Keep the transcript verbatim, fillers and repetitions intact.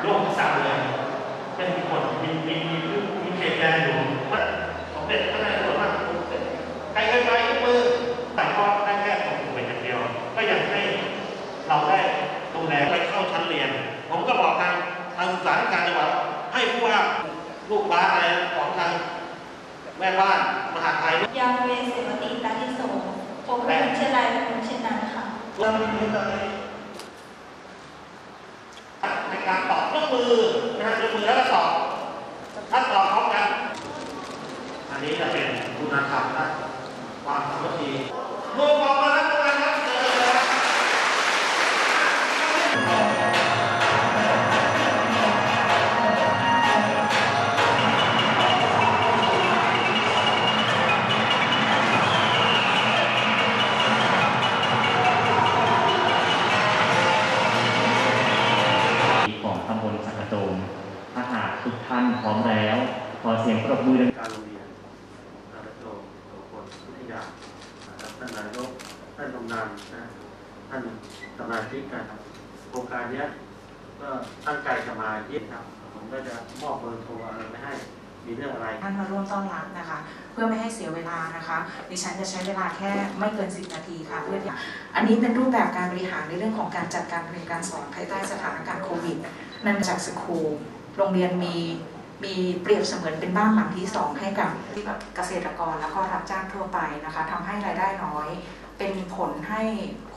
โลกศาสตร์เลยเป็นคนมีมีมีมีเขตแดนอยู่ว่าสมเด็จพระนเรศวรมากใครเคยไปยกมือแต่ก็ได้แค่ส่งไปอย่างเดียวก็ยังให้เราได้ดูแลไปเข้าชั้นเรียนผมก็บอกทางทางศึกษาธิการจังหวัดให้ผู้ว่าลูกบ้านอะไรของทางแม่บ้านมหาไทยยาเวเสวติตาทิโสโภคเป็นเช่นไรเป็นเช่นนั้นค่ะเรามีในการตอบยกมือนะฮะยกมือแล้วก็ตอบถ้าตอบพร้อมกันอันนี้จะเป็นคุณธรรมและความสามัคคีมือบอกมาแล้วนะครับถ้าหากทุกท่านพร้อมแล้วขอเสียงปรบมือดังการโรงเรียนอาจารย์โจโสพลวิทยาท่านนายกท่านกำนันนะท่านสมาชิกกันโครงการนี้ก็ตั้งใจจะมาเยี่ยมครับผมก็จะมอบเบอร์โทรอะไรไปให้มีเรื่องอะไรท่านมาร่วมต้อนรับนะคะเพื่อไม่ให้เสียเวลานะคะดิฉันจะใช้เวลาแค่ไม่เกินสิบนาทีค่ะเพื่ออันนี้เป็นรูปแบบการบริหารในเรื่องของการจัดการเรียนการสอนภายใต้สถานการณ์โควิดนั่นจากสคูลโรงเรียนมีมีเปรียบเสมือนเป็นบ้านหลังที่สองให้กับที่แบบเกษตรกรแล้วก็รับจ้างทั่วไปนะคะทำให้รายได้น้อยเป็นผลให้